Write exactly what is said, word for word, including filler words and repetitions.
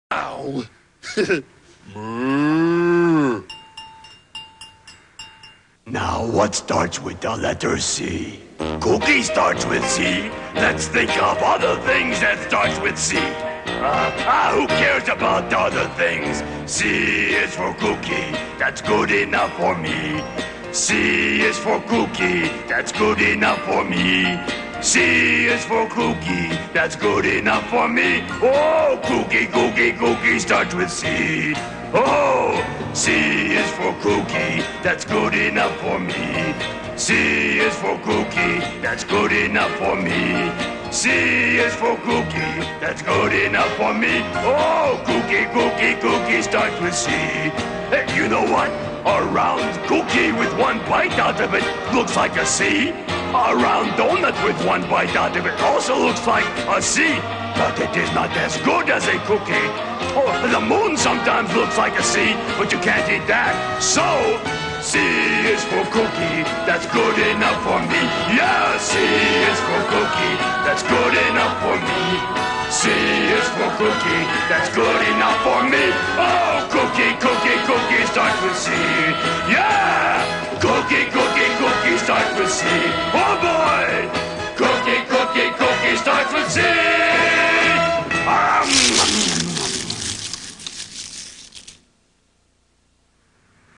Ow. Now, what starts with the letter C? Cookie starts with C. Let's think of other things that starts with C. Uh, ah, who cares about other things? C is for cookie. That's good enough for me. C is for cookie. That's good enough for me. C is for cookie. That's good enough for me. Oh, cookie, cookie, cookie starts with C. Oh, C is for cookie. That's good enough for me. C is for cookie. That's good enough for me. C is for cookie. That's good enough for me. Oh, cookie, cookie, cookie starts with C. Hey, you know what? A round cookie with one bite out of it looks like a C. A round donut with one bite out of it also looks like a C. But it is not as good as a cookie. Oh, the moon sometimes looks like a C, but you can't eat that. So, C is for cookie. That's good enough for me. Yeah, C is for cookie. That's good enough for me. C is for cookie. That's good enough for me. Oh, cookie, cookie, cookie starts with C. Yeah! Cookie, cookie, cookie starts with C. Oh boy! Cookie, cookie, cookie starts with C. Um.